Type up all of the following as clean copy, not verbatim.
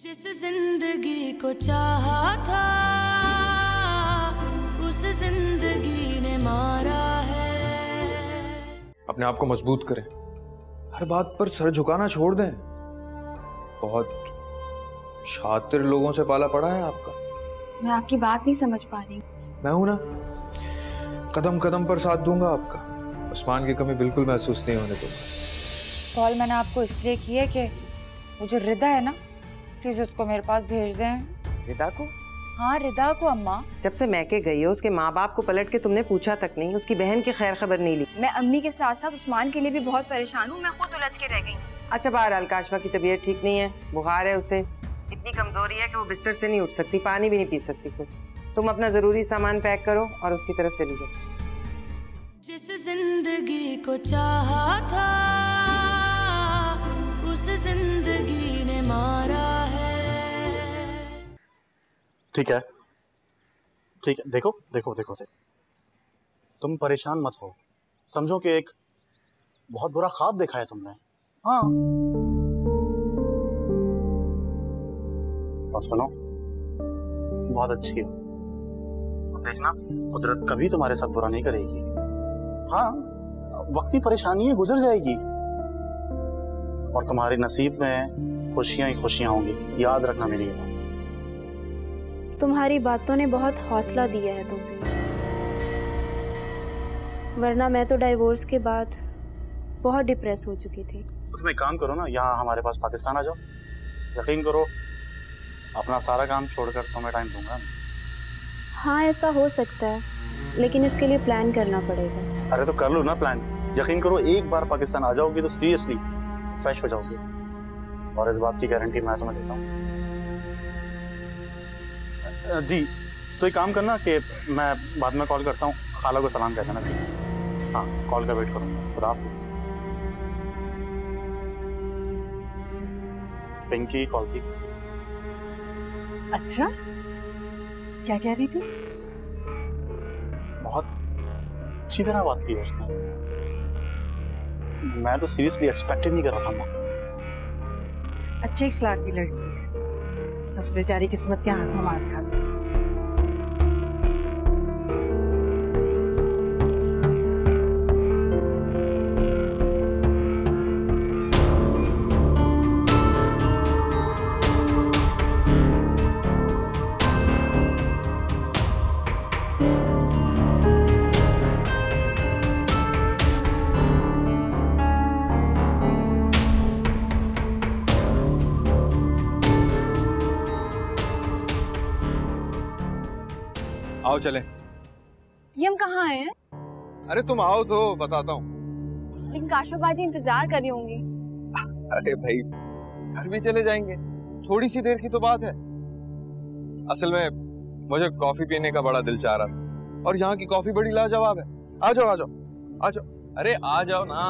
जिस जिंदगी को चाहा था उस जिंदगी ने मारा है। अपने आप को मजबूत करें, हर बात पर सर झुकाना छोड़ दें। बहुत शातिर लोगों से पाला पड़ा है आपका। मैं आपकी बात नहीं समझ पा रही। मैं हूं ना, कदम कदम पर साथ दूंगा आपका। उस्मान की कमी बिल्कुल महसूस नहीं होने दूंगा। कॉल मैंने आपको इसलिए की है कि वो जो रिदा है ना, प्लीज उसको मेरे पास भेज दें। रिदा को? हाँ रिदा को अम्मा। जब से मैके गई हो उसके माँ बाप को पलट के तुमने पूछा तक नहीं, उसकी बहन की खैर खबर नहीं ली। मैं अम्मी के साथ साथ उस्मान के लिए भी बहुत परेशान हूँ। मैं खुद उलझ के रह गई। अच्छा बहरहाल काशवा की तबीयत ठीक नहीं है, बुखार है उसे, इतनी कमजोरी है कि वो बिस्तर से नहीं उठ सकती, पानी भी नहीं पी सकती खुद। तुम अपना जरूरी सामान पैक करो और उसकी तरफ चली जाओ। जिस जिंदगी को चाहा था उस जिंदगी ने मारा है। ठीक है ठीक है, देखो देखो देखो देखो, तुम परेशान मत हो। समझो कि एक बहुत बुरा ख्वाब देखा है तुमने। हाँ, और सुनो, बहुत अच्छी हो और देखना कुदरत कभी तुम्हारे साथ बुरा नहीं करेगी। हाँ, वक्ती परेशानी है, गुजर जाएगी और तुम्हारे नसीब में खुशियां ही खुशियां होंगी। याद रखना मेरी ये बात। तुम्हारी बातों ने बहुत हौसला दिया है तुझे, वरना मैं तो डाइवोर्स के बाद बहुत डिप्रेस हो चुकी थी। तो तुम एक काम करो ना, यहाँ हमारे पास पाकिस्तान आ जाओ। यकीन करो अपना सारा काम छोड़कर तुम्हें टाइम दूंगा। हाँ ऐसा हो सकता है, लेकिन इसके लिए प्लान करना पड़ेगा। अरे तो कर लो ना प्लान। यकीन करो एक बार पाकिस्तान आ जाओगी तो सीरियसली फ्रेश हो जाओगे, और इस बात की गारंटी मैं तुम्हें देता हूँ। जी तो एक काम करना कि मैं बाद में कॉल करता हूँ, खाला को सलाम कह देना। ठीक है, हाँ कॉल का वेट करूँगा। खुदा हाफिज़। पिंकी कॉल थी। अच्छा, क्या कह रही थी? बहुत अच्छी तरह बात की उसने। मैं तो सीरियसली एक्सपेक्ट नहीं कर रहा था। अच्छे इखलाक की लड़की है, बस बेचारी किस्मत के हाथों मार खा गई। आओ चलें। ये हम कहाँ आए हैं? अरे तुम आओ तो बताता हूँ। लेकिन काशवा बाजी इंतजार कर रही होंगी। अरे भाई घर भी चले जाएंगे, थोड़ी सी देर की तो बात है। असल में मुझे कॉफी पीने का बड़ा दिल चाह रहा था और यहाँ की कॉफी बड़ी लाजवाब है। आ जाओ आ जाओ आ जाओ। अरे आ जाओ ना।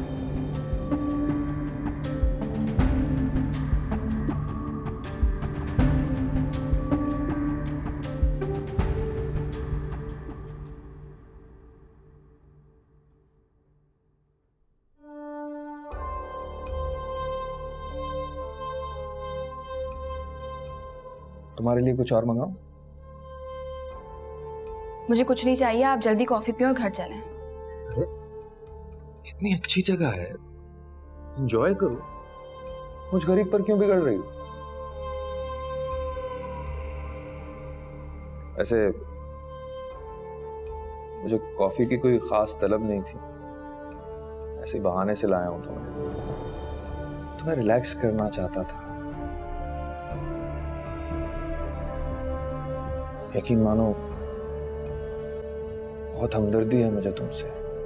तुम्हारे लिए कुछ और मंगाऊं? मुझे कुछ नहीं चाहिए, आप जल्दी कॉफी पियो और घर चलें। अरे इतनी अच्छी जगह है, एंजॉय करो। मुझ गरीब पर क्यों बिगड़ रही हो? ऐसे मुझे कॉफी की कोई खास तलब नहीं थी, ऐसे बहाने से लाया हूं तुम्हें रिलैक्स करना चाहता था। यकीन मानो बहुत हमदर्दी है मुझे तुमसे।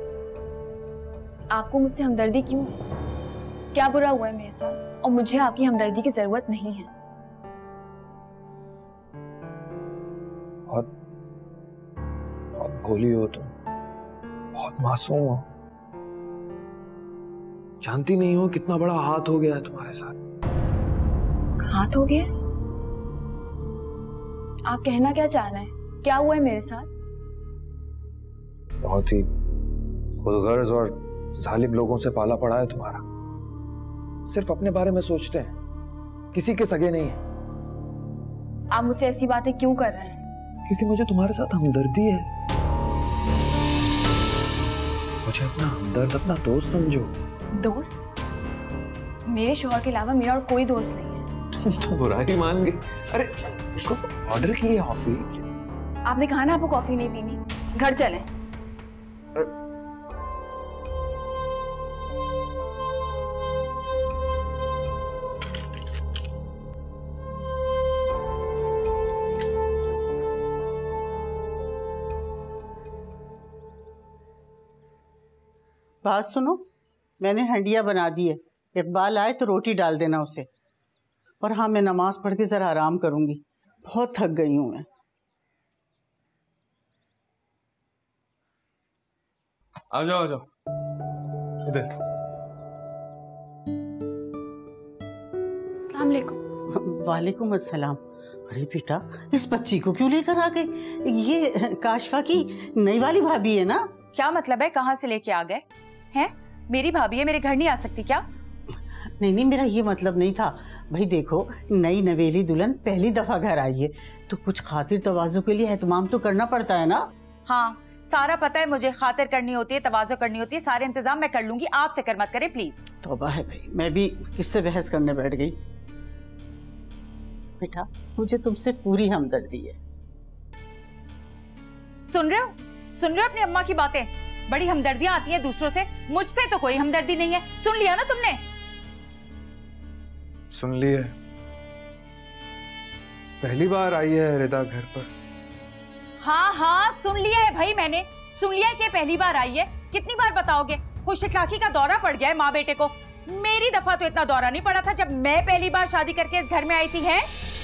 आपको मुझसे हमदर्दी क्यों? क्या बुरा हुआ है मेरे साथ? और मुझे आपकी हमदर्दी की जरूरत नहीं है। बहुत बहुत भोली हो तुम, बहुत मासूम हो। जानती नहीं हो कितना बड़ा हाथ हो गया है तुम्हारे साथ। हाथ हो गया? आप कहना क्या चाह रहे हैं? क्या हुआ है मेरे साथ? बहुत ही खुदगर्ज और जालिम लोगों से पाला पड़ा है तुम्हारा। सिर्फ अपने बारे में सोचते हैं, किसी के सगे नहीं है। आप मुझसे ऐसी बातें क्यों कर रहे हैं? क्योंकि मुझे तुम्हारे साथ हमदर्दी है। मुझे अपना हमदर्द, अपना दोस्त समझो। दोस्त? मेरे शौहर के अलावा मेरा और कोई दोस्त नहीं है। तुम तो बुरा ही मान गई। अरे इसको ऑर्डर किए कॉफी। आपने कहा ना आपको कॉफी नहीं पीनी, घर चलें। बात सुनो, मैंने हंडिया बना दी है। इकबाल आए तो रोटी डाल देना उसे। और हाँ, मैं नमाज पढ़ के जरा आराम करूंगी, बहुत थक गई हूं मैं। आ जाओ इधर। अस्सलाम वालेकुम। वालेकुम अस्सलाम। अरे बेटा, इस बच्ची को क्यों लेकर आ गए? ये काशफा की नई वाली भाभी है ना? क्या मतलब है, कहाँ से लेके आ गए हैं? मेरी भाभी है, मेरे घर नहीं आ सकती क्या? नहीं, मेरा ये मतलब नहीं था। भाई देखो, नई नवेली दुल्हन पहली दफा घर आई है तो कुछ खातिर तवाज़ु के लिए एहतमाम तो करना पड़ता है ना। हाँ, सारा पता है मुझे, खातिर करनी होती है, तवाज़ु करनी होती है, सारे इंतजाम मैं कर लूंगी, आप फिक्र मत करें प्लीज। तौबा है भाई, मैं भी किससे बहस करने बैठ गई। बेटा, मुझे तुमसे पूरी हमदर्दी है। सुन रहे हो अपनी अम्मा की बातें? बड़ी हमदर्दियां आती हैं दूसरों से, मुझसे तो कोई हमदर्दी नहीं है। सुन लिया ना तुमने? सुन लिए। पहली बार आई है रिदा घर पर। हाँ, सुन लिया है भाई, मैंने सुन लिया है कि पहली बार आई है। कितनी बार बताओगे? खुश इखलाकी का दौरा पड़ गया है माँ बेटे को। मेरी दफा तो इतना दौरा नहीं पड़ा था जब मैं पहली बार शादी करके इस घर में आई थी। है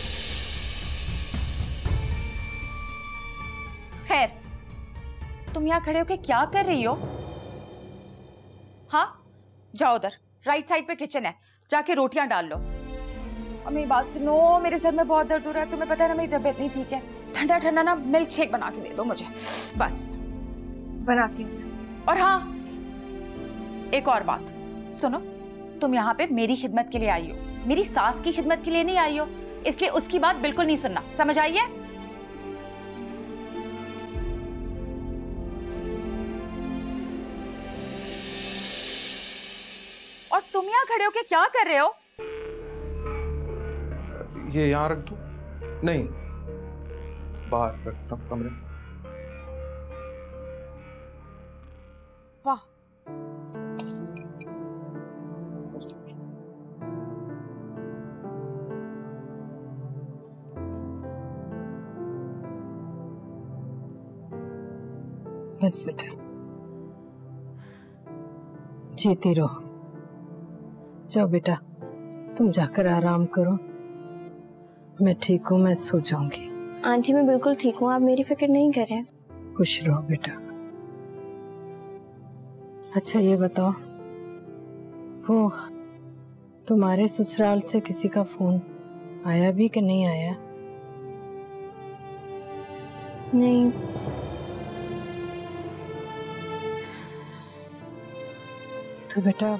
खैर, तुम यहाँ खड़े होके क्या कर रही हो? हाँ, जाओ उधर राइट साइड पे किचन है, जाके रोटियां डाल लो। और मेरी बात सुनो, मेरे सर में बहुत दर्द हो रहा है, तुम्हें पता है ना मेरी तबीयत नहीं ठीक है। ठंडा ठंडा ना मिल्क शेक बना के दे दो मुझे, बस। बनाती हूँ। और हाँ, एक और बात सुनो, तुम यहाँ पे मेरी खिदमत के लिए आई हो, मेरी सास की खिदमत के लिए नहीं आई हो, इसलिए उसकी बात बिल्कुल नहीं सुनना, समझ आई है? और तुम यहाँ खड़े होके क्या कर रहे हो? ये यहाँ रख दो। नहीं, बाहर रखता हूँ कमरे में। वाह, बस बेटा, जीती रहो। जाओ बेटा, तुम जाकर आराम करो। मैं ठीक हूँ, मैं सो जाऊंगी। आंटी मैं बिल्कुल ठीक हूँ, आप मेरी फिक्र नहीं करें। खुश रहो बेटा। अच्छा ये बताओ, वो तुम्हारे ससुराल से किसी का फोन आया भी कि नहीं आया? नहीं। तो बेटा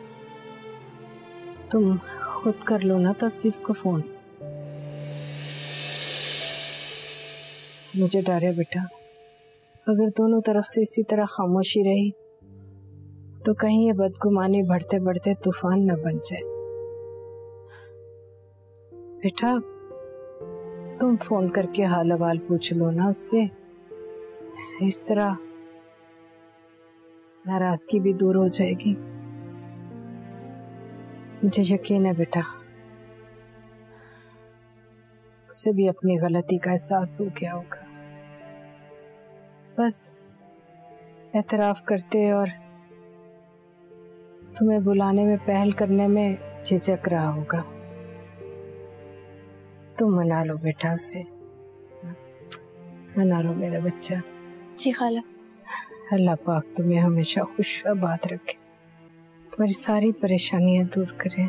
तुम खुद कर लो ना तौसीफ को फोन। मुझे डर है बेटा, अगर दोनों तरफ से इसी तरह खामोशी रही तो कहीं ये बदगुमानी बढ़ते बढ़ते तूफान न बन जाए। बेटा तुम फोन करके हाल हवाल पूछ लो ना उससे, इस तरह नाराजगी भी दूर हो जाएगी। मुझे यकीन है बेटा, उसे भी अपनी गलती का एहसास हो गया होगा, बस एतराफ करते और तुम्हें बुलाने में पहल करने में झिझक रहा होगा। तुम मना लो बेटा उसे, मना लो मेरा बच्चा। जी खाला। अल्लाह पाक तुम्हें हमेशा खुश आबाद रखे, तुम्हारी सारी परेशानियां दूर करें।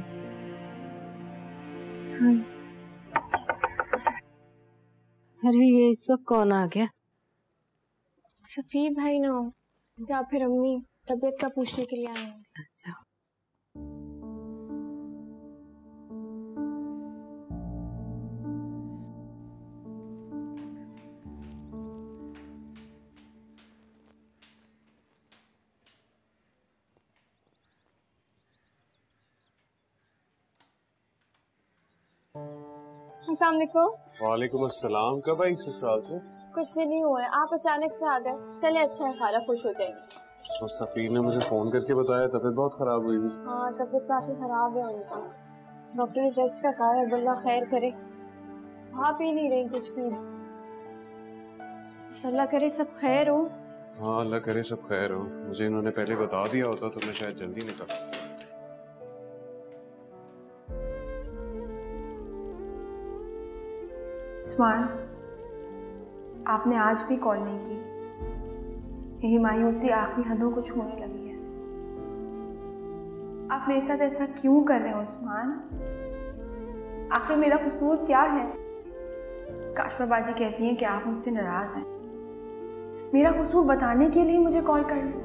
अरे ये इस वक्त कौन आ गया? सफीर भाई ना हो या फिर अम्मी तबीयत का पूछने के लिए आए होंगे। अच्छा अस्सलाम वालेकुम। वालेकुम अस्सलाम। कब आई ससुराल से? कुछ दिन ही हुए, आप अचानक से आ गए। चले अच्छा है, खाला खुश हो जाएंगे। तो सफीर ने मुझे फोन करके बताया तबीयत बहुत खराब हुई थी। हाँ तबीयत काफी खराब है उनकी, डॉक्टर ने टेस्ट का कहा है, अल्लाह खैर करे। हाँ पी नहीं रही कुछ भी, अल्लाह करे सब खैर हो। हाँ अल्लाह करे सब खैर हो। मुझे इन्होंने पहले बता दिया होता तो मैं शायद जल्दी निकल। उस्मान, आपने आज भी कॉल नहीं की। यही मायूसी आखिरी हदों को छूने लगी है। आप मेरे साथ ऐसा क्यों कर रहे हो उस्मान? आखिर मेरा कसूर क्या है? काशमा बाजी कहती हैं कि आप मुझसे नाराज हैं। मेरा कसूर बताने के लिए मुझे कॉल कर रहे हैं।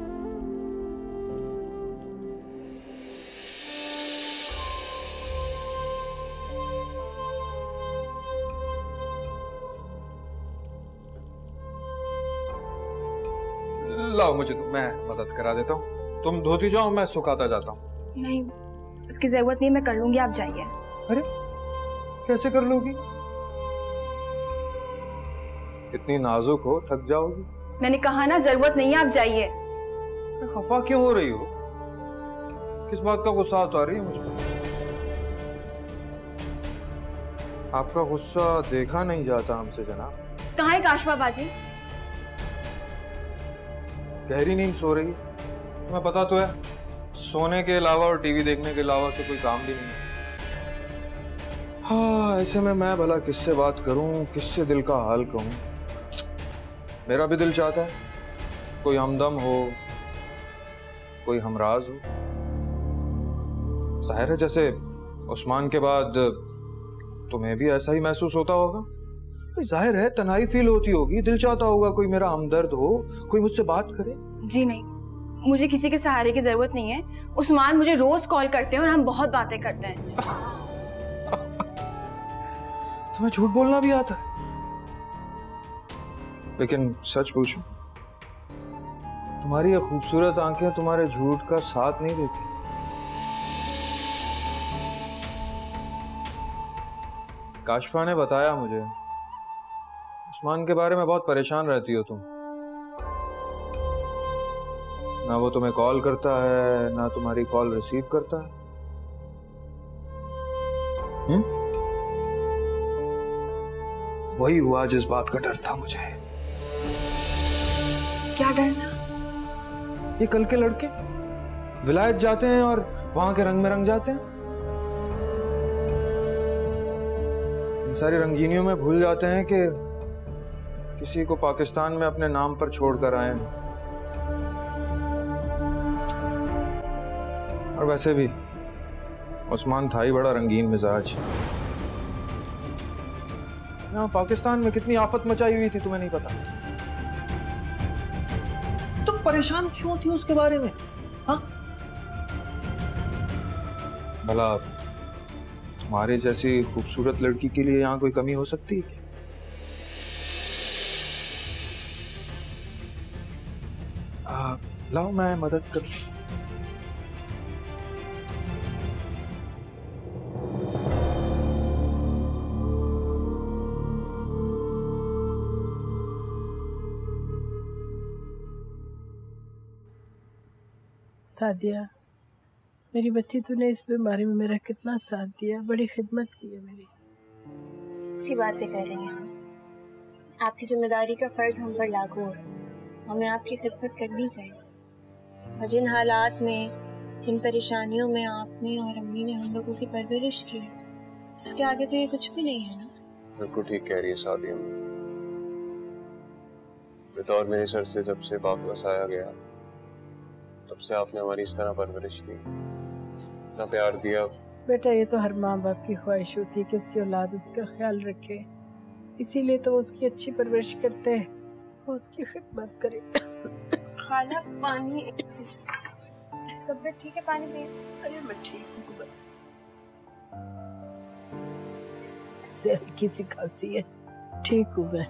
लाओ मुझे, तो मैं मदद करा देता हूँ। तुम धोती जाओ, मैं सुखाता जाता हूँ। नहीं, इसकी जरूरत नहीं, मैं कर लूंगी, आप जाइए। अरे कैसे कर लोगी? इतनी नाजुक हो, थक जाओगी। मैंने कहा ना जरूरत नहीं है, आप जाइए। खफा क्यों हो रही हो? किस बात का गुस्सा आ रही है मुझे? आपका गुस्सा देखा नहीं जाता हमसे जनाब। कहाँ है काशमा बाजी? गहरी नींद सो रही, तुम्हें पता तो है सोने के अलावा और टीवी देखने के अलावा से कोई काम भी नहीं है। हाँ ऐसे में मैं भला किससे बात करूं, किससे दिल का हाल कहूं? मेरा भी दिल चाहता है कोई हमदम हो, कोई हमराज हो। जाहिर है जैसे उस्मान के बाद तुम्हें भी ऐसा ही महसूस होता होगा। जाहिर है तन्हाई फील होती होगी, दिल चाहता होगा कोई मेरा हमदर्द हो, कोई मुझसे बात करे। जी नहीं, मुझे किसी के सहारे की जरूरत नहीं है। उस्मान मुझे रोज कॉल करते हैं और हम बहुत बातें करते हैं। तुम्हें झूठ बोलना भी आता है? लेकिन सच पूछूं, तुम्हारी ये खूबसूरत आंखें तुम्हारे झूठ का साथ नहीं देती। काशफा ने बताया मुझे उस्मान के बारे में बहुत परेशान रहती हो तुम। ना वो तुम्हें कॉल करता है, ना तुम्हारी कॉल रिसीव करता है। वही हुआ जिस बात का डर था मुझे। क्या डर था? ये कल के लड़के विलायत जाते हैं और वहां के रंग में रंग जाते हैं। इन सारी रंगीनियों में भूल जाते हैं कि किसी को पाकिस्तान में अपने नाम पर छोड़कर आए हैं। और वैसे भी उस्मान था ही बड़ा रंगीन मिजाज। यहाँ पाकिस्तान में कितनी आफत मचाई हुई थी तुम्हें नहीं पता? तुम परेशान क्यों थी उसके बारे में? हाँ भला तुम्हारे जैसी खूबसूरत लड़की के लिए यहाँ कोई कमी हो सकती है क्या? लाओ मैं मदद कर। सादिया, मेरी बच्ची, तूने इस बीमारी में मेरा कितना साथ दिया, बड़ी खिदमत की है मेरी। सी बातें कर रही हैं हम। आपकी जिम्मेदारी का फर्ज हम पर लागू है, हमें आपकी खिदमत करनी चाहिए। और जिन हालात में, जिन परेशानियों में आपने और अम्मी ने हम लोगों की परवरिश की है, उसके आगे तो ये कुछ भी नहीं है ना। बिल्कुल ठीक कह रही है सादिया। बेतौर मेरे सर से जब से बाप वसाया गया, तब से आपने हमारी इस तरह परवरिश की, इतना प्यार दिया। बेटा ये तो हर माँ बाप की ख्वाहिश होती है कि उसकी औलाद उसका ख्याल रखे, इसीलिए तो वो उसकी अच्छी परवरिश करते हैं, वो उसकी खिदमत करे। खाना पानी, तबीयत ठीक है? पानी पिए। अरे मैं ठीक हूँ, ऐसे हल्की सी खांसी है, ठीक हूँ मैं।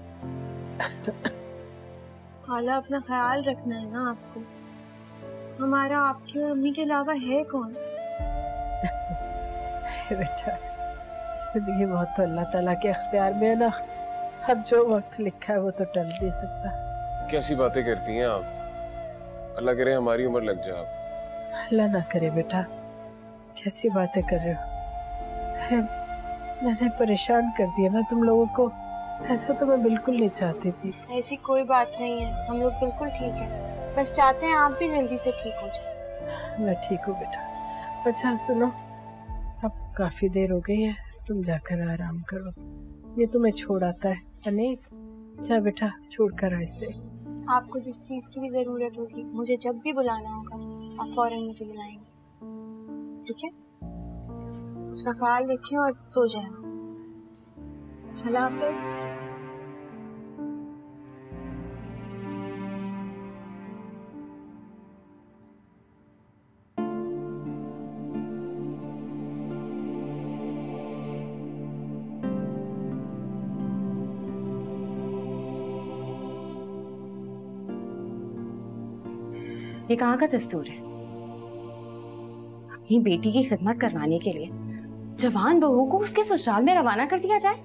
खाला अपना ख्याल रखना है ना आपको, हमारा आपकी और अम्मी के अलावा है कौन? बेटा जिंदगी बहुत तो अल्लाह ताला के अख्तियार में है ना। अब जो वक्त लिखा है वो तो टल नहीं सकता। कैसी बातें करती हैं आप? अल्लाह करे हमारी उम्र लग जाए आप। अल्लाह ना करे बेटा, कैसी बातें कर रहे हो। मैंने परेशान कर दिया ना तुम लोगों को, ऐसा तो मैं बिल्कुल नहीं चाहती थी। ऐसी कोई बात नहीं है, हम लोग बिल्कुल ठीक है, बस चाहते हैं आप भी जल्दी से ठीक हो जाए। मैं ठीक हूँ बेटा। अच्छा सुनो, अब काफी देर हो गई है, तुम जाकर आराम करो। ये तुम्हें छोड़ आता है अनेक, जा बेटा छोड़ कर आ इसे। आपको जिस चीज की भी जरूरत होगी, मुझे जब भी बुलाना होगा आप फौरन मुझे बुलाएंगे, ठीक है? उसका ख्याल रखें और सो जाए। अल्लाह हाफ़िज़। ये कहाँ का दस्तूर है? अपनी बेटी की खिदमत करवाने के लिए जवान बहू को उसके ससुराल में रवाना कर दिया जाए।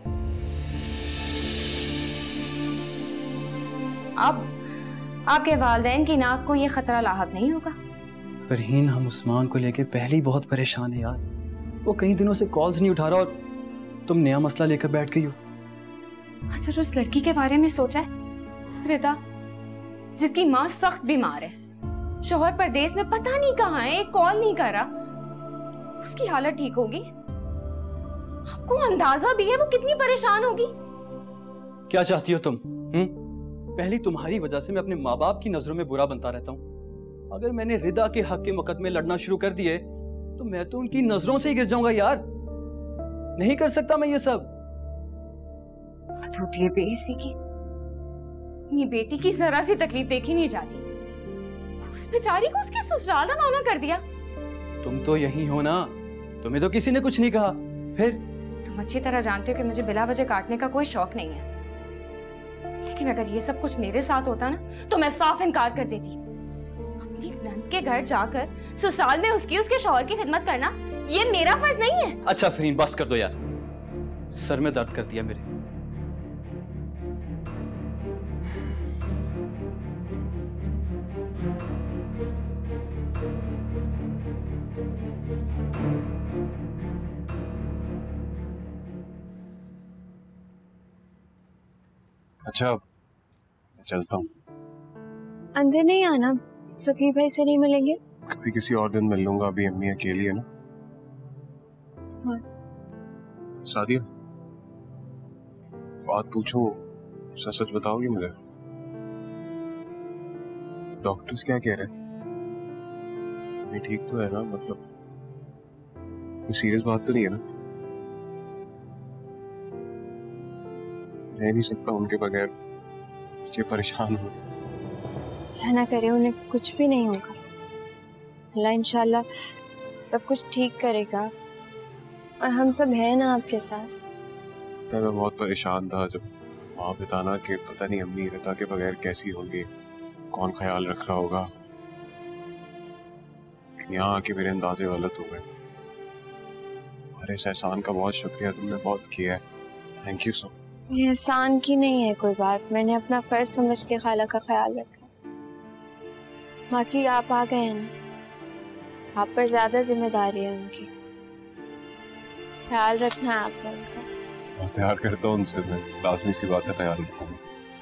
अब आपके वालिदैन की नाक को ये खतरा लाहक नहीं होगा। फरहीन, हम उस्मान को लेके पहले ही बहुत परेशान है यार। वो कई दिनों से कॉल्स नहीं उठा रहा और तुम नया मसला लेकर बैठ गई हो। असर उस लड़की के बारे में सोचा है? रिदा, जिसकी माँ सख्त बीमार है, शोहर परदेश में पता नहीं कहाँ है, एक कॉल नहीं कर रहा, उसकी हालत ठीक होगी? आपको अंदाजा भी है वो कितनी परेशान होगी? क्या चाहती हो तुम? पहली तुम्हारी वजह से मैं अपने माँ बाप की नजरों में बुरा बनता रहता हूँ। अगर मैंने रिदा के हक के मुकदमे लड़ना शुरू कर दिए तो मैं तो उनकी नजरों से ही गिर जाऊंगा यार। नहीं कर सकता मैं ये सब। बात होती है बेइज्जती की। अपनी बेटी की जरा सी तकलीफ देखी नहीं जाती, उस बेचारी को उसके ससुराल रवाना कर दिया। तुम तो यही हो ना, तुम्हें तो किसी ने कुछ नहीं कहा। फिर तुम अच्छी तरह जानते हो कि मुझे बिला वजह काटने का कोई शौक नहीं है, लेकिन अगर ये सब कुछ मेरे साथ होता ना तो मैं साफ इनकार कर देती। अपनी नंद के घर जाकर ससुराल में उसके शौहर की खिदमत करना ये मेरा फर्ज नहीं है। अच्छा फरीन, बस कर दो यार, सर में दर्द कर दिया मेरे। अच्छा मैं चलता हूँ। अंदर नहीं आना, सफी भाई से नहीं मिलेंगे? कभी किसी और दिन मिल लूंगा, अभी अम्मी अकेली है ना। हाँ। सादिया, बात पूछूं, सच सच बताओगी मुझे? डॉक्टर्स क्या कह रहे हैं? ये ठीक तो है ना? मतलब कोई सीरियस बात तो नहीं है ना? रह नहीं सकता उनके बगैर, ये परेशान हूँ। अल्लाह ना करे उन्हें कुछ भी नहीं होगा। अल्लाह इंशाल्लाह सब कुछ ठीक करेगा और हम सब हैं ना आपके साथ। तब मैं बहुत परेशान था जब माँ बताना कि पता नहीं अम्मी रिदा के बगैर कैसी होगी, कौन ख्याल रख रहा होगा। लेकिन यहाँ आके मेरे अंदाजे गलत हो गए। तुम्हारे इस एहसान का बहुत शुक्रिया, तुमने बहुत किया है। Thank you so much. ये एहसान की नहीं है कोई बात, मैंने अपना फर्ज समझ के खाला का ख्याल रखा। बाकी आप आ गए हैं ना, आप पर ज्यादा जिम्मेदारी है उनकी, ख्याल रखना है आपने उनका। मैं प्यार करता हूँ उनसे, मैं लाजमी सी बात है, ख्याल रखूंगा।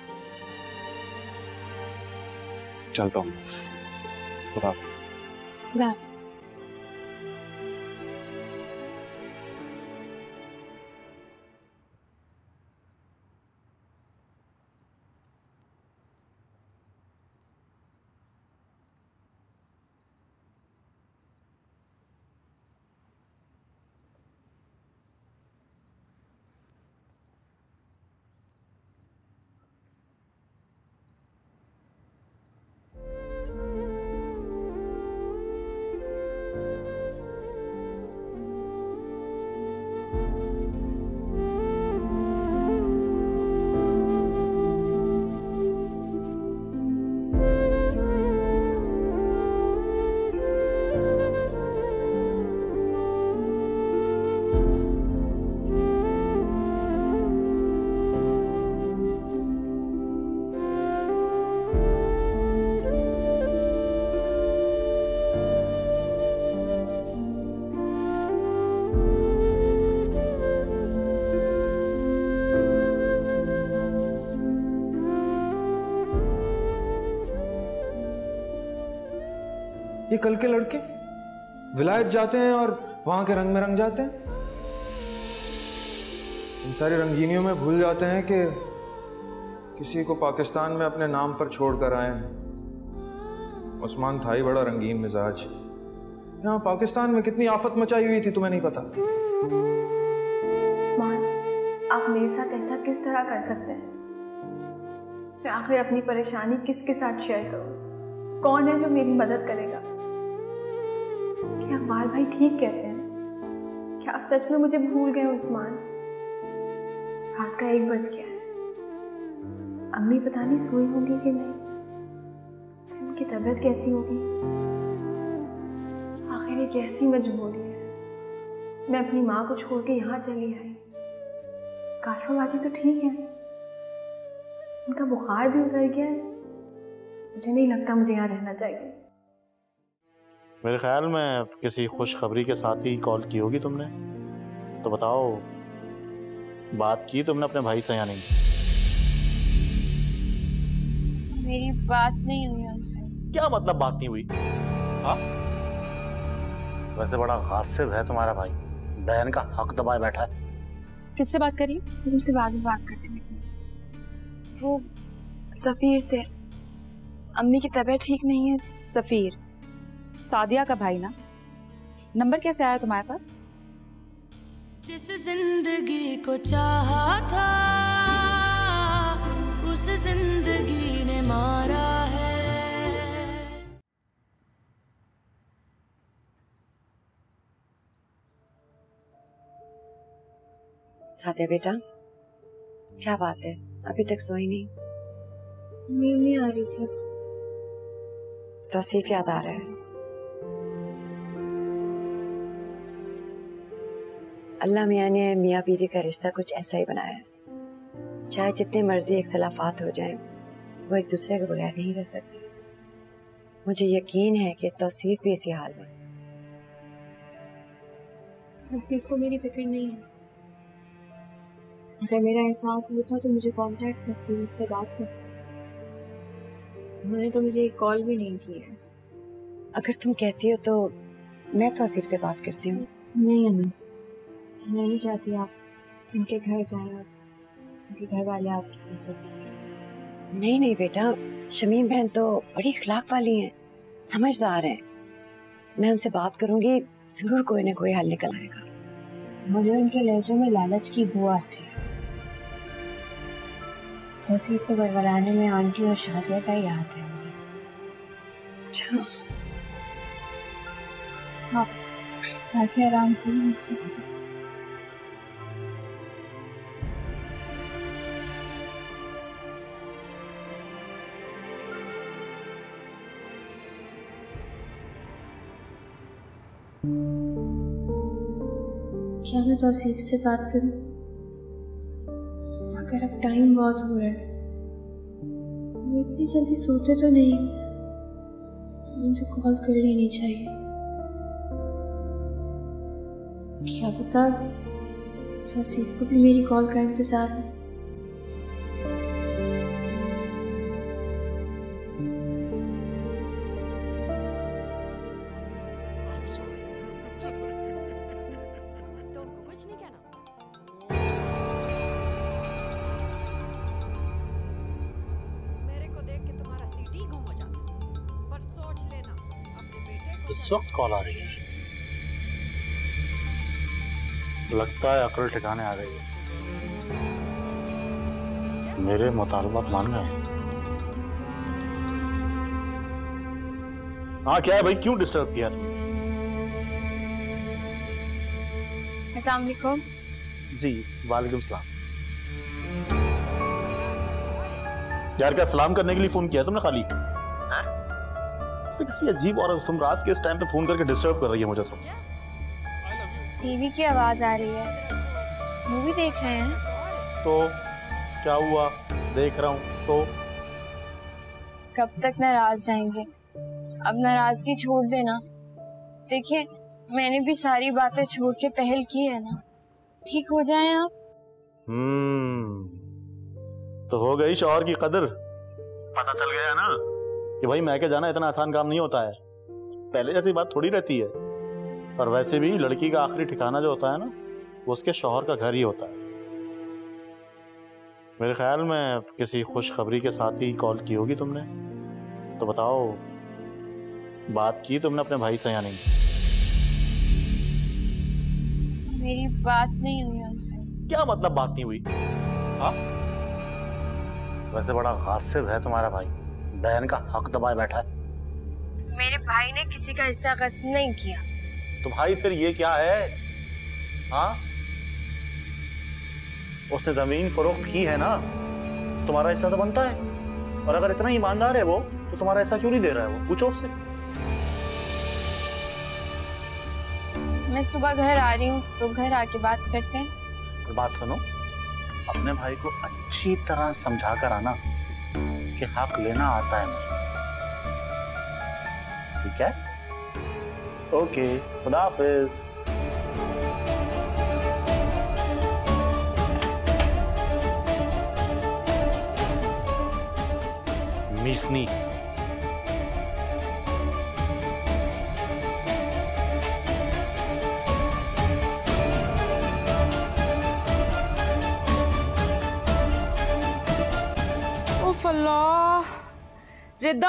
चलता हूँ। खुदा हाफिज़। ये कल के लड़के विलायत जाते हैं और वहां के रंग में रंग जाते हैं। इन सारी रंगीनियों में भूल जाते हैं कि किसी को पाकिस्तान में अपने नाम पर छोड़कर आए हैं। उस्मान था ही बड़ा रंगीन मिजाज। यहाँ पाकिस्तान में कितनी आफत मचाई हुई थी तुम्हें नहीं पता? उस्मान, आप मेरे साथ ऐसा किस तरह कर सकते हैं? मैं आखिर अपनी परेशानी किसके साथ शेयर करूं? कौन है जो मेरी मदद करेगा? क्या अकबाल भाई ठीक कहते हैं? क्या आप सच में मुझे भूल गए उस्मान? रात का 1 बज गया है। अम्मी पता नहीं सोई होगी कि नहीं, उनकी तबीयत कैसी होगी। आखिर ये कैसी मजबूरी है, मैं अपनी माँ को छोड़ के यहाँ चली आई। काशफा बाजी तो ठीक है, उनका बुखार भी उतर गया है। मुझे नहीं लगता मुझे यहाँ रहना चाहिए। मेरे ख्याल में किसी खुशखबरी के साथ ही कॉल की होगी तुमने। तो बताओ, बात की तुमने अपने भाई से या नहीं? मेरी बात नहीं हुई उनसे। क्या मतलब बात नहीं हुई? हाँ, वैसे बड़ा गासिब है तुम्हारा भाई, बहन का हक दबाए बैठा है। किससे बात करी? तुमसे बाद में बात करते हैं। वो सफीर से। अम्मी की तबीयत ठीक नहीं है। सफीर सादिया का भाई ना? नंबर कैसे आया तुम्हारे पास? जिस जिंदगी को चाहा था उस जिंदगी ने मारा है। सादिया बेटा, क्या बात है, अभी तक सोई नहीं? नींद नहीं आ रही थी। तौसीफ याद आ रहा है? अल्लाह मियाँ ने मियाँ बीवी का रिश्ता कुछ ऐसा ही बनाया है। चाहे जितने मर्जी इख्तलाफात हो जाएं, वो एक दूसरे के बगैर नहीं रह सकते। मुझे यकीन है कि तौसीफ भी इसी हाल में। तौसीफ को मेरी फिक्र नहीं है। अगर मेरा एहसास होता तो मुझे कांटेक्ट करती, मुझसे बात करती। उन्होंने तो मुझे एक कॉल भी नहीं की है। अगर तुम कहती हो तो मैं तौसीफ से बात करती हूँ। नहीं अम्मी, मैं नहीं चाहती आप उनके घर जाएं और उनके घर वाले आपकी इज्जत करें। नहीं नहीं बेटा, शमीम बहन तो बड़ी इखलाक वाली हैं, समझदार हैं। मैं उनसे बात करूंगी, जरूर कोई ना कोई हल निकल आएगा। मुझे उनके लहजे में लालच की बू आती है। तौसीफ को गड़बड़ाने में आंटी और शाजिया का ही याद है मुझे। अच्छा, आप जाके आराम करो, मुझसे क्या मैं तौसीफ से बात करूं? अगर अब टाइम बहुत हो रहा है, वो इतनी जल्दी सोते तो नहीं, मुझे कॉल कर लेनी चाहिए। क्या पता तौसीफ को भी मेरी कॉल का इंतजार है। इस वक्त कॉल आ रही है, लगता है अकल ठिकाने आ गई है। मेरे मुतालबात मान गए। हाँ क्या है भाई, क्यों डिस्टर्ब किया तुमने? अस्सलाम वालेकुम। जी वालेकुम सलाम। यार क्या सलाम करने के लिए फोन किया तुमने खाली? किसी अजीब और तुम रात के इस टाइम पे फोन करके डिस्टर्ब कर रही है मुझे। तो टीवी की आवाज आ रही है, मूवी देख रहे हैं। तो क्या हुआ, देख रहा हूँ तो? कब तक नाराज रहेंगे? अब नाराजगी छोड़ देना। देखिए मैंने भी सारी बातें छोड़ के पहल की है ना, ठीक हो जाएं आप। तो हो गई शौहर की कदर। पता चल गया ना कि भाई मैके जाना इतना आसान काम नहीं होता है। पहले जैसी बात थोड़ी रहती है। और वैसे भी लड़की का आखिरी ठिकाना जो होता है ना, वो उसके शौहर का घर ही होता है। मेरे ख्याल में किसी खुशखबरी के साथ ही कॉल की होगी तुमने। तो बताओ, बात की तुमने अपने भाई से या नहीं? मेरी बात नहीं हुई उनसे। क्या मतलब बात नहीं हुई? हाँ, वैसे बड़ा गासिब है तुम्हारा भाई, बहन का हक दबाए बैठा है। मेरे भाई ने किसी का हिस्सा गस्ब नहीं किया। तो भाई फिर ये क्या है? हाँ, उसने जमीन फरोख्त की है ना, तुम्हारा हिस्सा तो बनता है। और अगर इतना ईमानदार है वो, तो तुम्हारा हिस्सा क्यों नहीं दे रहा है वो? पूछो उससे। मैं सुबह घर आ रही हूँ, तो घर आके बात करते हैं। और बात सुनो, अपने भाई को अच्छी तरह समझा कर आना कि हक लेना आता है मुझे, ठीक है? ओके, खुदा हाफिज। मिसनी अल्लाह, रिदा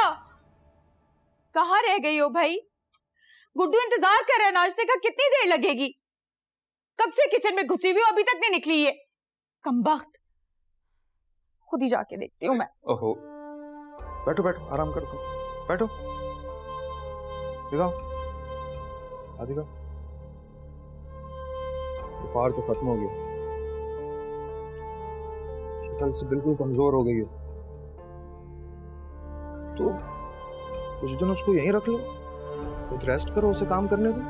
कहाँ रह गई हो भाई? गुड्डू इंतजार कर रहा है नाश्ते का, कितनी देर लगेगी? कब से किचन में घुसी हुई हो, अभी तक नहीं निकली है। कमबख्त, खुद ही जाके देखती हूँ मैं। ओहो, बैठो बैठो, आराम करो तुम, बैठो। दिखाओ, दिखाओ। बुखार तो खत्म हो गया, शक्ल से बिल्कुल कमजोर हो गई हो, तो कुछ दिन उसको यहीं रख लो, खुद रेस्ट करो, उसे काम करने दो।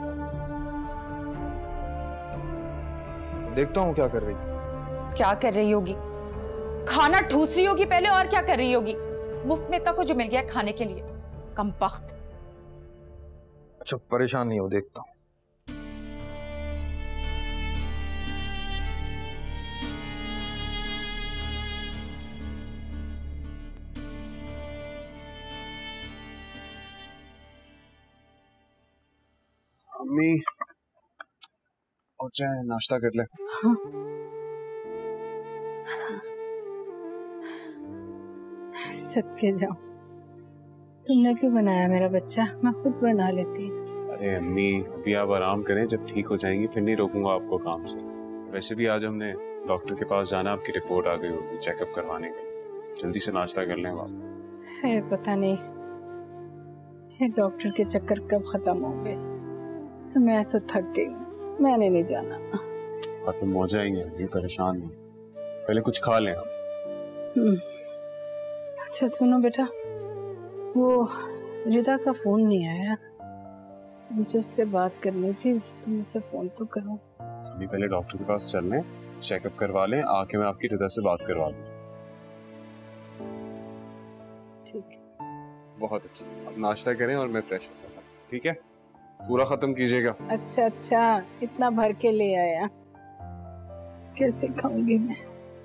देखता हूँ क्या कर रही। क्या कर रही होगी? खाना ठूस रही होगी पहले, और क्या कर रही होगी? मुफ्त में इतना कुछ मिल गया खाने के लिए, कमबख्त। अच्छा, परेशान नहीं हो, देखता हूँ। अम्मी, और चाहे नाश्ता कर ले। हाँ। सदके जाओ, तुमने क्यों बनाया मेरा बच्चा? मैं खुद बना लेती। अरे अम्मी, अभी आप आराम करें, जब ठीक हो जाएंगी फिर नहीं रोकूंगा आपको काम से। वैसे भी आज हमने डॉक्टर के पास जाना, आपकी रिपोर्ट आ गई होगी चेकअप करवाने के। जल्दी से नाश्ता कर लें आप। है पता नहीं ये डॉक्टर के चक्कर कब खत्म होंगे। मैं तो थक गई हूँ, मैंने नहीं जाना। खत्म हो जाएंगे, अभी परेशान नहीं, पहले कुछ खा लें आप। अच्छा सुनो बेटा, वो रिदा का फोन नहीं आया, मुझे उससे बात करनी थी, तुम मुझसे फोन तो करो। अभी पहले डॉक्टर के पास चल लें, चेकअप करवा लें, आके मैं आपकी रिदा से बात करवा लूँ। ठीक है, बहुत अच्छा। अब नाश्ता करें और मैं फ्रेश हो जाऊँ, ठीक है? पूरा खत्म कीजिएगा। अच्छा अच्छा, इतना भर के ले आया, कैसे खाऊंगी मैं?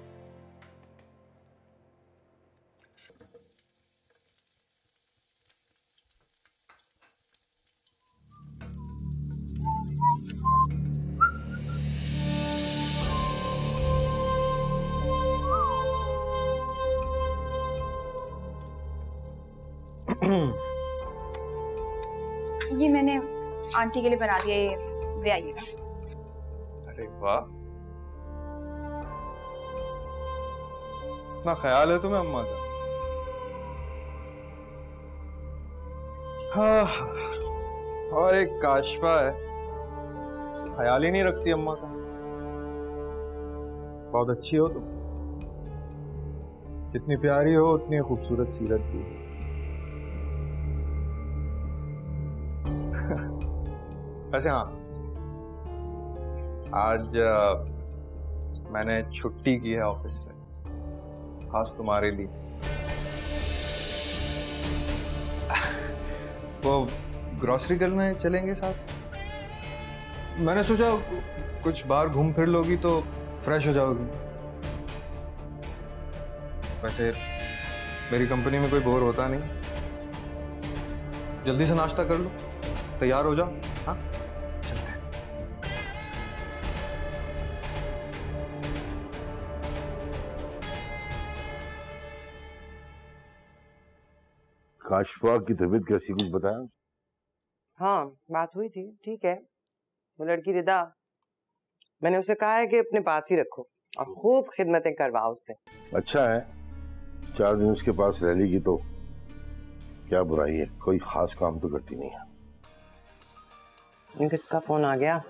ये मैंने आंटी के लिए बना दिया, ये ले आइएगा। अरे वाह, इतना ख्याल है तुम्हें अम्मा का। हाँ, और एक काशफा है, ख्याल ही नहीं रखती अम्मा का। बहुत अच्छी हो तुम, जितनी प्यारी हो उतनी खूबसूरत सीरत भी। वैसे हाँ, आज मैंने छुट्टी की है ऑफिस से, खास तुम्हारे लिए। वो ग्रोसरी करने चलेंगे साथ। मैंने सोचा कुछ बाहर घूम फिर लोगी तो फ्रेश हो जाओगी। वैसे मेरी कंपनी में कोई बोर होता नहीं, जल्दी से नाश्ता कर लो, तैयार हो जाओ। हाँ चलते हैं। काशफा की तबीयत कैसी, कुछ बताया? हाँ बात हुई थी, ठीक है। वो लड़की रिदा, मैंने उसे कहा है कि अपने पास ही रखो और खूब खिदमतें करवाओ उससे। अच्छा है, 4 दिन उसके पास रह लेगी तो क्या बुराई है, कोई खास काम तो करती नहीं है। किसका फोन आ गया?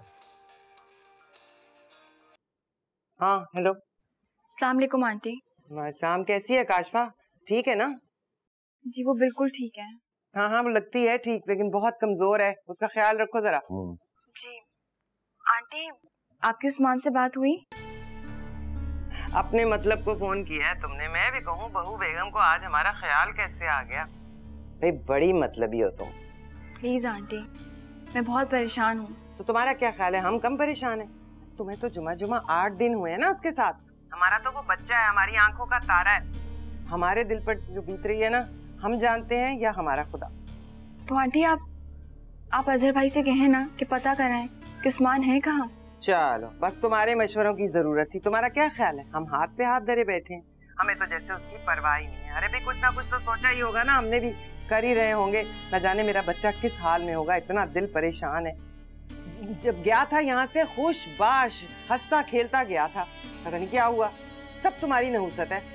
हाँ हेलो। अस्सलाम वालेकुम आंटी। शाम कैसी है काशफा, ठीक है ना? जी वो बिल्कुल ठीक है। हाँ हाँ वो लगती है ठीक, लेकिन बहुत कमजोर है, उसका ख्याल रखो जरा। जी आंटी, आपकी उस्मान से बात हुई? अपने मतलब को फोन किया है तुमने? मैं भी कहूँ बहू बेगम को आज हमारा ख्याल कैसे आ गया? भाई बड़ी मतलबी हो तुम। प्लीज आंटी, मैं बहुत परेशान हूँ। तो तुम्हारा क्या ख्याल है हम कम परेशान हैं? तुम्हें तो जुमा 8 दिन हुए हैं ना उसके साथ। हमारा तो वो बच्चा है, हमारी आंखों का तारा है। हमारे दिल पर जो बीत रही है ना, हम जानते हैं या हमारा खुदा? तो आंटी आप अजहर भाई से कहें ना कि पता कराएं कि उस्मान है कहाँ। चलो बस तुम्हारे मशवरों की जरूरत थी। तुम्हारा क्या ख्याल है? हम हाथ पे हाथ धरे बैठे हैं, हमें तो जैसे उसकी परवाह ही नहीं है। अरे भाई कुछ ना कुछ तो सोचा ही होगा ना, हमने भी कर ही रहे होंगे। न जाने मेरा बच्चा किस हाल में होगा, इतना दिल परेशान है। जब गया था यहाँ से खुश बाश हंसता खेलता गया था, पता नहीं क्या हुआ। सब तुम्हारी नहुसत है।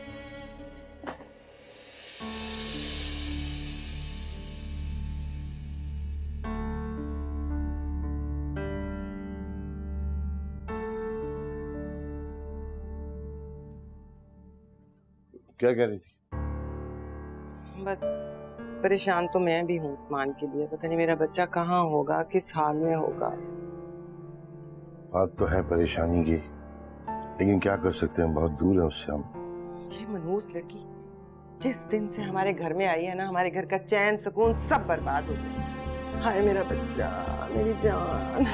क्या कह रही थी? बस परेशान तो मैं भी हूँ उस्मान के लिए। पता नहीं मेरा बच्चा कहाँ होगा, किस हाल में होगा। बात तो है परेशानी की, लेकिन क्या कर सकते हैं, बहुत दूर है उससे हम। ये मनहूस लड़की जिस दिन से हमारे घर में आई है ना, हमारे घर का चैन सुकून सब बर्बाद हो गया। हाय मेरा बच्चा, मेरी जान।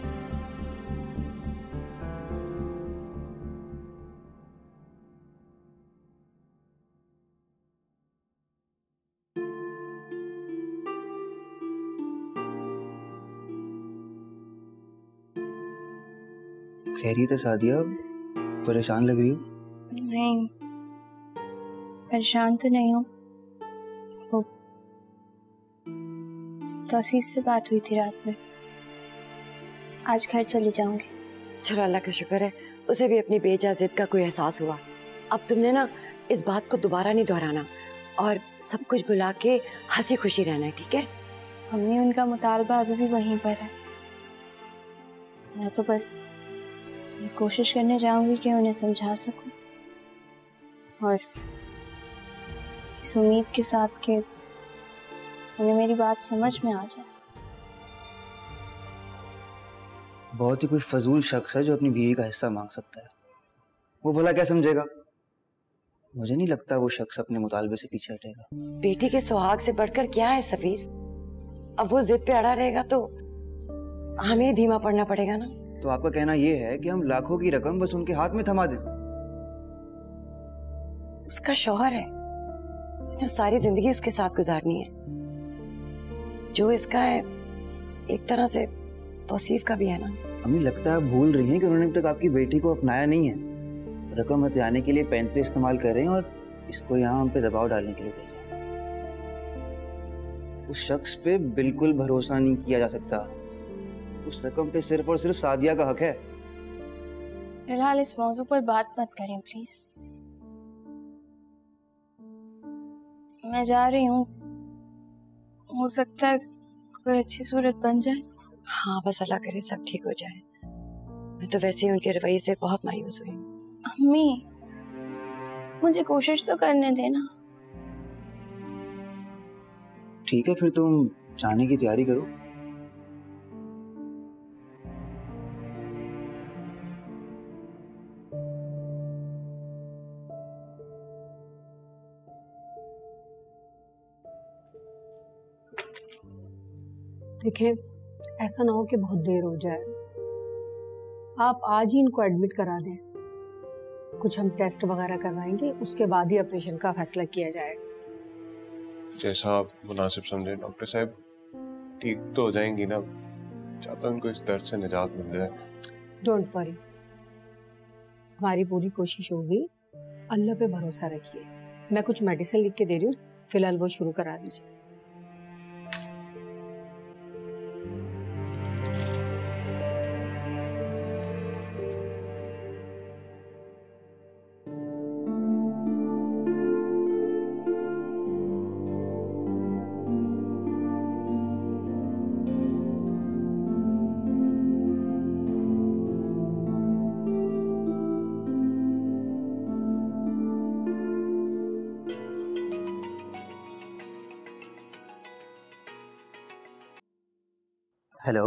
खैरियत है सादिया, परेशान लग रही हो? नहीं परेशान तो नहीं हूँ। वो तौसीफ से बात हुई थी रात में, आज घर चली जाऊंगी। चलो अल्लाह का शुक्र है उसे भी अपनी बेजा जिद का कोई एहसास हुआ। अब तुमने ना इस बात को दोबारा नहीं दोहराना और सब कुछ भुला के हंसी खुशी रहना है, ठीक है? मम्मी उनका मुतालबा अभी भी वहीं पर है। मैं तो बस ये कोशिश करने जाऊंगी कि उन्हें समझा सकूं और इस उम्मीद के साथ कि उन्हें मेरी बात समझ में आ जाए। बहुत ही कोई फजूल शख्स है जो अपनी बीवी का हिस्सा मांग सकता है। वो भला क्या समझेगा? मुझे नहीं लगता वो शख्स अपने मुतालबे से पीछे हटेगा। बेटी के सुहाग से बढ़कर क्या है सफीर? अब वो जिद पे अड़ा रहेगा तो हमें धीमा पड़ना पड़ेगा ना। तो आपका कहना ये है कि हम लाखों की रकम बस उनके हाथ में थमा दें? उसका शौहर है, इसने सारी जिंदगी उसके साथ गुजारनी है। जो इसका है एक तरह से तौसीफ का भी है ना। हमें लगता है भूल रही हैं कि उन्होंने अब तक आपकी बेटी को अपनाया नहीं है। रकम हथियाने के लिए पैंतरे इस्तेमाल कर रहे हैं और इसको यहाँ हम पे दबाव डालने के लिए भेजा। उस शख्स पे बिल्कुल भरोसा नहीं किया जा सकता। उस रकम पे सिर्फ और सिर्फ सादिया का हक है। फिलहाल इस मौजू पर बात मत करें प्लीज। मैं जा रही हूँ, हो सकता है कोई अच्छी सूरत बन जाए। हाँ बस अल्लाह करे सब ठीक हो जाए। मैं तो वैसे ही उनके रवैये से बहुत मायूस हुई। अम्मी मुझे कोशिश तो करने देना। ठीक है फिर तुम जाने की तैयारी करो। देखिए ऐसा ना हो कि बहुत देर हो जाए, आप आज ही इनको एडमिट करा दें। कुछ हम टेस्ट वगैरह करवाएंगे, उसके बाद ही ऑपरेशन का फैसला किया जाएगा। जैसा आप मुनासिब समझे डॉक्टर साहब। ठीक तो हो जाएंगी ना। चाहता हूँ इनको इस दर्द से निजात मिल जाए। डोंट वरी, हमारी पूरी कोशिश होगी। अल्लाह पे भरोसा रखिए। मैं कुछ मेडिसिन लिख के दे रही हूँ, फिलहाल वो शुरू करा दीजिए। हेलो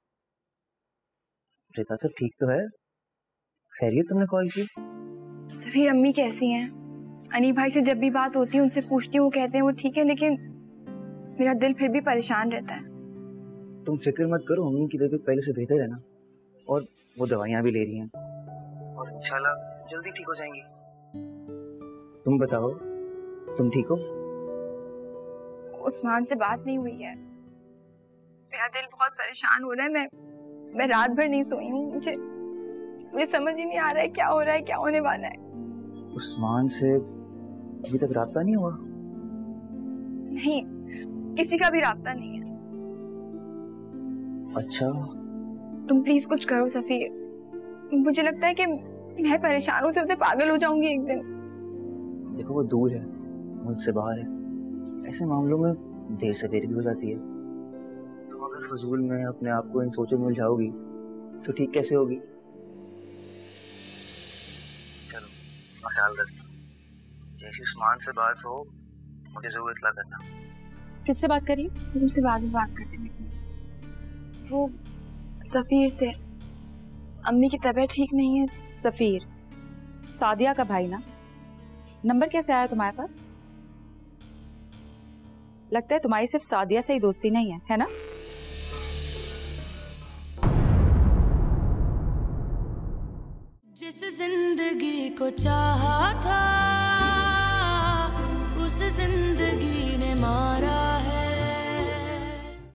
रिता, सब ठीक तो है? खैरियत? तुमने कॉल की? सफीर, अम्मी कैसी हैं? अनी भाई से जब भी बात होती है उनसे पूछती हूँ, वो कहते हैं वो ठीक है, लेकिन मेरा दिल फिर भी परेशान रहता है। तुम फिक्र मत करो, अम्मी की तबीयत पहले से बेहतर है ना, और वो दवाइयाँ भी ले रही हैं और इंशाल्लाह जल्दी ठीक हो जाएंगी। तुम बताओ, तुम ठीक हो? उस्मान से बात नहीं हुई है। मेरा दिल बहुत परेशान हो रहा है। मैं रात भर नहीं सोई हूँ। मुझे समझ ही नहीं आ रहा है क्या हो रहा है, क्या होने वाला है। उस्मान से अभी तक राब्ता नहीं हुआ? नहीं, किसी का भी राब्ता नहीं है। अच्छा, तुम प्लीज कुछ करो सफीर। मुझे लगता है कि मैं परेशान हूँ तो पागल हो जाऊंगी एक दिन। देखो, वो दूर है, मुल्क से बाहर है, ऐसे मामलों में देर से देर भी हो जाती है। तुम अगर फजूल में अपने आप को इन सोचों में उलझाओगी तो ठीक कैसे होगी? चलो, ख्याल रखना। जैसे उस्मान से बात हो मुझे जरूर इत्तला करना। किससे बात करी? तुमसे बाद में बात करते हैं। वो सफीर से। अम्मी की तबीयत ठीक नहीं है। सफीर सादिया का भाई ना? नंबर कैसे आया तुम्हारे पास? लगता है तुम्हारी सिर्फ सादिया से ही दोस्ती नहीं है, है ना? जिस जिंदगी को चाहा था उस जिंदगी ने मार